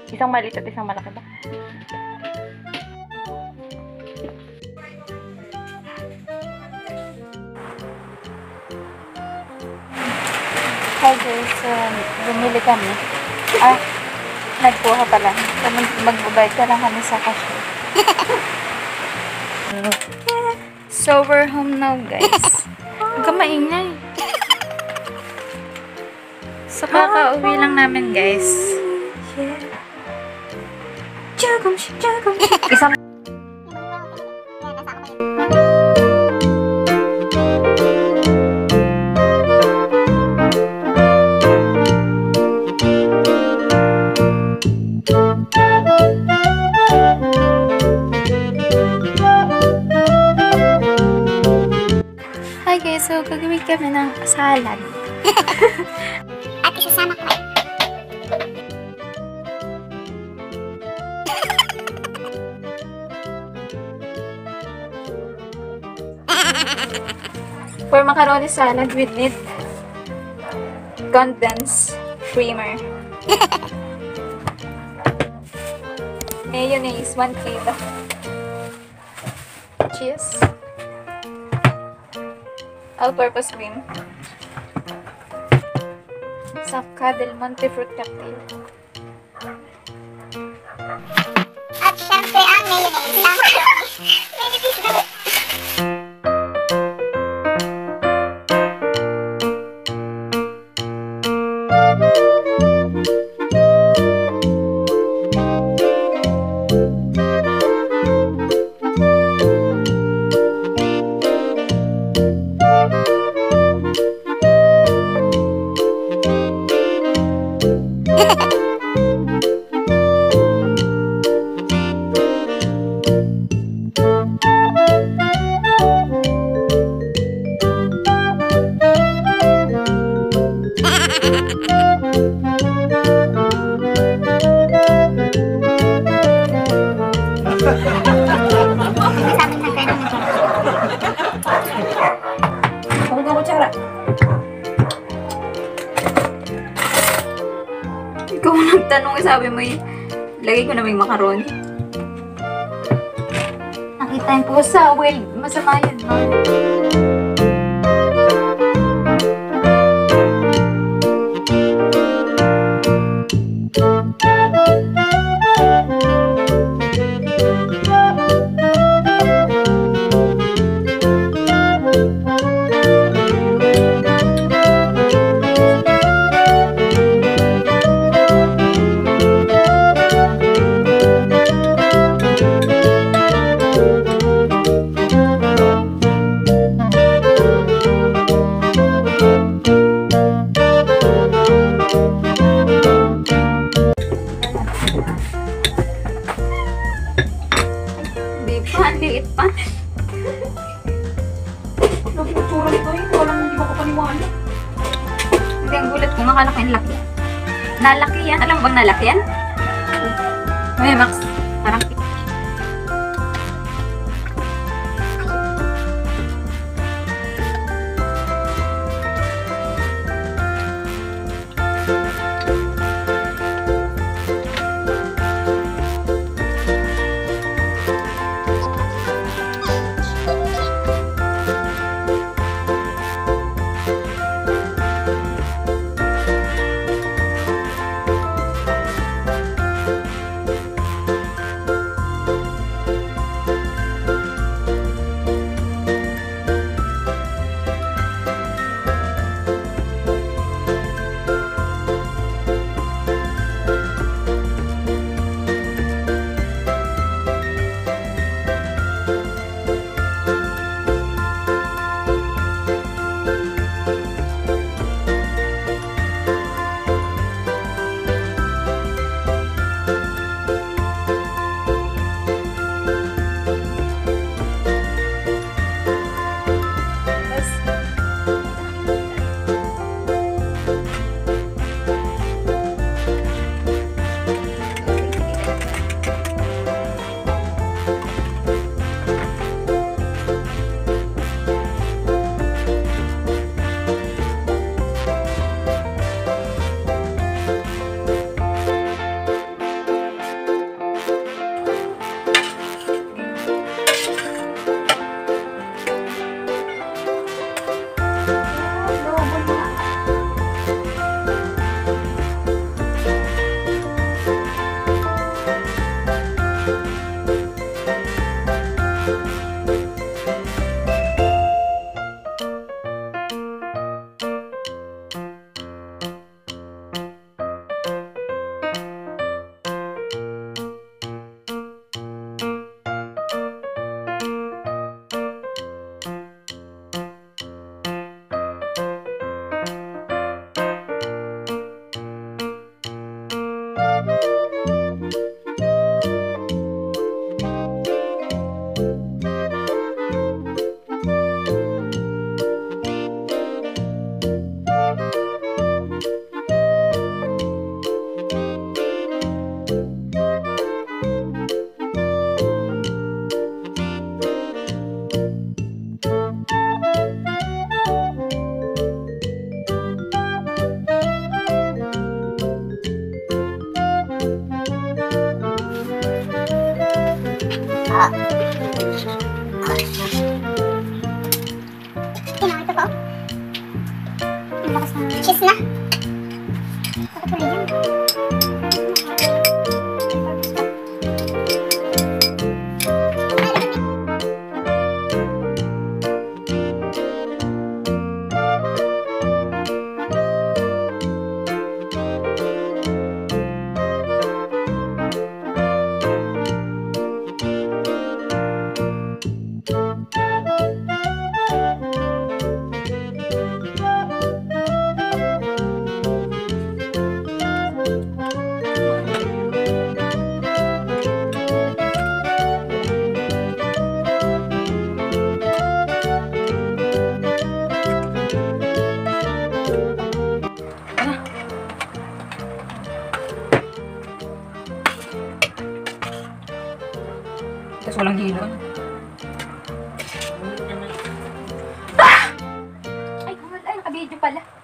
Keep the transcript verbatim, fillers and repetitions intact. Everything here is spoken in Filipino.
Isang maliit at isang malaki ba? Hi guys, um, bumili kami. Ah, nagkuha pala. Magbabayad ka lang kami sa cashier. So, we're home now, guys. Huwag ka maingay. So, kaka-uwi lang namin, guys. Isang... Hi guys, so gagawin kami ng salad. At isasama ko kayo. For macaroni salad, we need condensed creamer. Mayonnaise, one kilo. Cheese. All-purpose cream. Saka del Monte fruit cocktail. At syempre ang mayonnaise. Ang mayonnaise na. Ikaw nagtanong, sabi mo eh, lagay ko na may macaroni. Nakita yung pusa, well, masama yun. Liit pa. Naputura ito eh. Walang hindi makapaniwala. Hindi, ang gulat ko. Nakala ko yung laki. Nalaki yan. Alam mo bang nalaki yan? May Max. Parang... Naka-video pala.